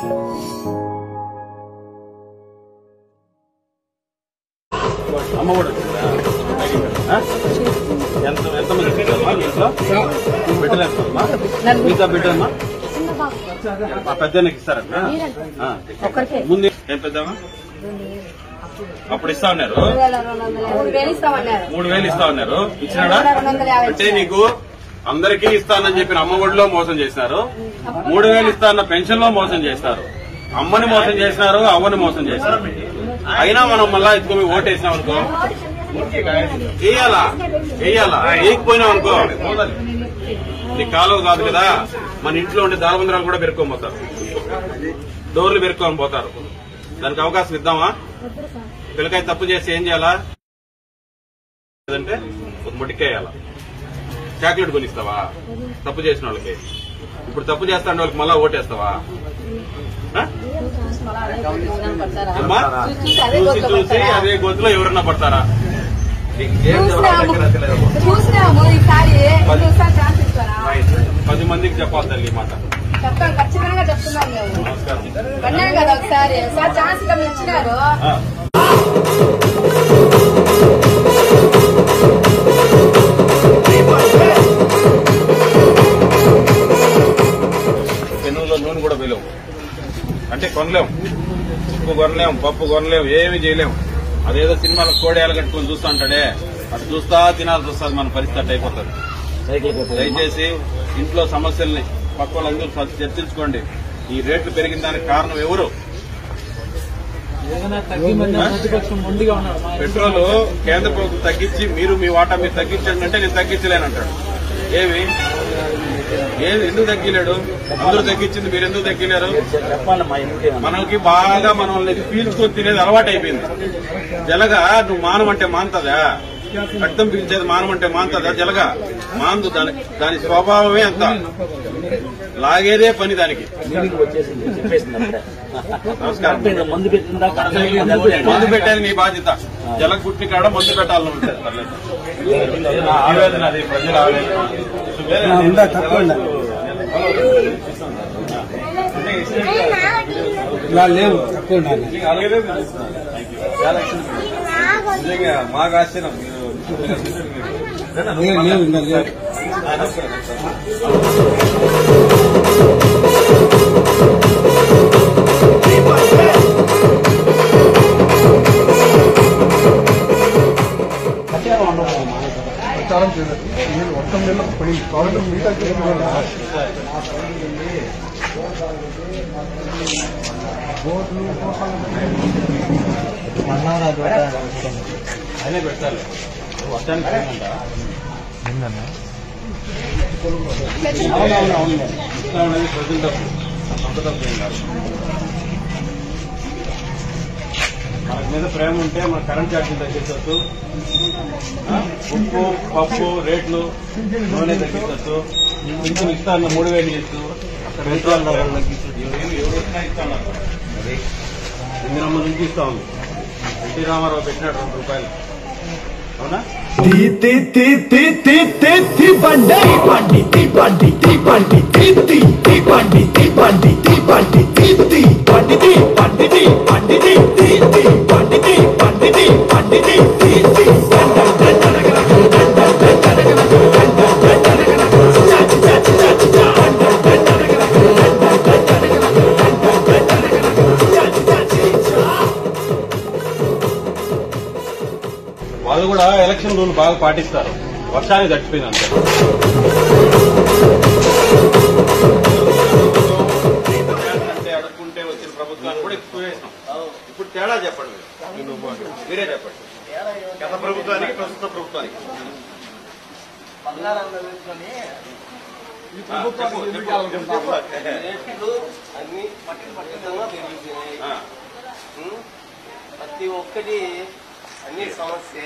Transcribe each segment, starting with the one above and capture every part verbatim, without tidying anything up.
అమ్మ కూడా ఎంత ఎంతమంది ఇంట్లో బిడ్డలు ఎంతమ్మా మిగతా బిడ్డమ్మా పెద్దకి ఇస్తారట ముందు ఏం పెద్దమ్మా అప్పుడు ఇస్తా ఉన్నారు మూడు వేలు ఇస్తా ఉన్నారు ఇచ్చినాడా అంటే నీకు అందరికీ ఇస్తానని చెప్పిన అమ్మ ఒడిలో మోసం చేసినారు మూడు వేలు ఇస్తాన్న పెన్షన్ లో మోసం చేసినారు అమ్మని మోసం చేసినారు అవ్వని మోసం చేసినారు అయినా మనం మళ్ళా ఎత్తుకొని ఓటేసినాం అనుకో వేయాలా వేయాలా వేయకపోయినాం అనుకో నీ కాలువ కాదు కదా మన ఇంట్లో ఉండే దారబంధరాలు కూడా పెరుక్కొని పోతారు డోర్లు పెరుక్కొని పోతారు దానికి అవకాశం ఇద్దామా పిల్లకాయ తప్పు చేస్తే ఏం చేయాలా లేదంటే ఒక ముటికేయాలా చాక్లెట్ కొనిస్తావా తప్పు చేసిన వాళ్ళకి ఇప్పుడు తప్పు చేస్తాండే వాళ్ళకి మళ్ళా ఓటేస్తావా చూసి చూసి అదే గొంతులో ఎవరన్నా పడతారా పది మందికి చెప్పాలి తల్లి ఈ మాట చెప్తాం ఖచ్చితంగా చెప్తున్నాం అన్నాం కదా ఒకసారి సార్ ఛాన్స్ ఇచ్చినారు పెనుగులో నూనె కూడా వేయలేము అంటే కొనలేము ఉప్పు కొనలేము పప్పు కొనలేము ఏమి చేయలేము అదేదో సినిమాలో కోడేయాలు కట్టుకుని చూస్తా ఉంటాడే అటు చూస్తా తినాల్సి వస్తుంది మన పరిస్థితి అయిపోతుంది దయచేసి ఇంట్లో సమస్యల్ని పక్క వాళ్ళందరూ చర్చించుకోండి ఈ రేట్లు పెరిగిన దానికి కారణం ఎవరు పెట్రోల్ కేంద్ర ప్రభుత్వం తగ్గించి మీరు మీ వాటా మీరు తగ్గించండి అంటే నేను తగ్గించలేనంటాడు ఏమి ఏది ఎందుకు తగ్గిలేడు అందరూ తగ్గించింది మీరు ఎందుకు తగ్గిలేరు మనకి బాగా మనల్ని పీల్చుకొని తినేది అలవాటు అయిపోయింది జలగా నువ్వు మానమంటే మానుతుందా రక్తం పీల్చేది మానమంటే మానుతుందా జలగా మాందు దాని దాని స్వభావమే అంత లాగేదే పని దానికి నమస్కారం మందు పెట్టేది నీ బాధ్యత జల గుట్టిని కాడ మందు పెట్టాలని ఉంటుంది ఆవేదన అది ప్రజల ఆవేదన లేవు తక్కువ నిజంగా మాకు ఆశ్చర్యం లేవు ఇంకా లేవు ప్రచారం చేయలేదు నేను మొత్తం నెల పడింది కాబట్టి మిగతా అయినా పెట్టాలి వర్షానికి అవునవునవును ఇట్లా ఉన్నది ప్రజల డబ్బు సొంత డబ్బు ఏం కాదు మనకి మీద ప్రేమ ఉంటే మన కరెంట్ ఛార్జీలు తగ్గించవచ్చు ఉప్పు పప్పు రేట్లు నూనె తగ్గించవచ్చు ఇంకొన్ని ఇస్తాను మూడు వేలు ఇస్తూ పెట్రోల్ ధరలు తగ్గించవచ్చు ఎవరు వచ్చినా ఇస్తాను ఇందిరమ్మ నుంచి ఇస్తా ఉంది ఎన్టీ రామారావు పెట్టినాడు రెండు రూపాయలు అవునా వాళ్ళు కూడా ఎలక్షన్ రూల్ బాగా పాటిస్తారు వర్షానికి తడిచిపోయింది అంతే అంటే అడుక్కుంటే వచ్చిన ప్రభుత్వాన్ని కూడా ఎక్కువ వేసినాం ఇప్పుడు తేడా చెప్పండి మీరే చెప్పండి గత ప్రభుత్వానికి ప్రస్తుత ప్రభుత్వానికి ప్రతి ఒక్కటి అన్ని సమస్య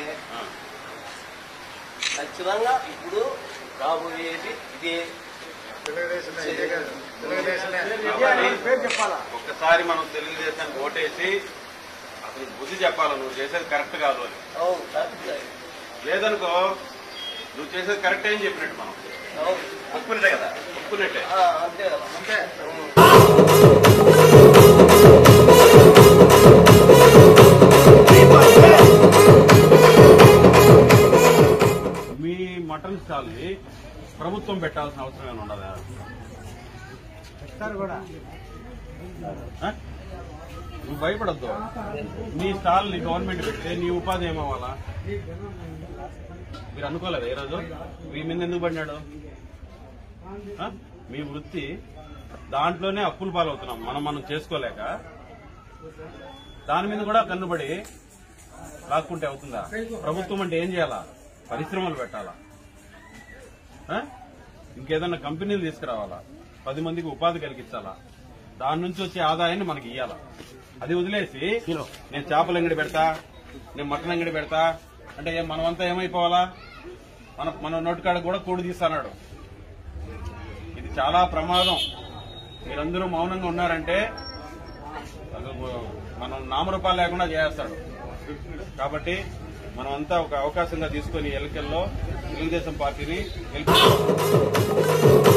ఖచ్చితంగా ఇప్పుడు రాబోయేది ఇదే ఒక్కసారి మనం తెలుగుదేశానికి ఓటేసి అసలు బుద్ధి చెప్పాలి నువ్వు చేసేది కరెక్ట్ కాదు అని లేదనుకో నువ్వు చేసేది కరెక్ట్ అని చెప్పినట్టు మనం ఒప్పుకున్నట్టే కదా ఒప్పుకున్నట్టే అంతే కదా అంతే చేయాల్సిన అవసరం ఏమైనా ఉండదా? ఆ? నువ్వు భయపడద్దు. నీ స్టాల్ నీ గవర్నమెంట్ పెడితే నీ ఉపాధి ఏమవ్వాలా? మీరు అనుకోలేదా ఈరోజు మీ మీద ఎందుకు పడినాడు? ఆ? మీ వృత్తి దాంట్లోనే అప్పుల పాలవుతున్నాం మనం మనం చేసుకోలేక. దాని మీద కూడా కన్నుబడి లాక్కుంటే అవుతుందా? ప్రభుత్వం అంటే ఏం చేయాలా? పరిశ్రమలు పెట్టాలా? ఆ? ఇంకేదన్నా కంపెనీలు తీసుకురావాలా? పది మందికి ఉపాధి కలిగించాలా? దాని నుంచి వచ్చే ఆదాయాన్ని మనకి ఇయ్యాలా? అది వదిలేసి నేను చేపల అంగడి పెడతా, నేను మటన్ అంగడి పెడతా అంటే మనమంతా ఏమైపోవాలా? మన మన నోటికాడ కూడా కూడు తీస్తున్నాడు. ఇది చాలా ప్రమాదం. మీరందరూ మౌనంగా ఉన్నారంటే మనం నామరూపాలు లేకుండా చేస్తాడు. కాబట్టి మనమంతా ఒక అవకాశంగా తీసుకుని ఎన్నికల్లో తెలుగుదేశం పార్టీని గెలిపి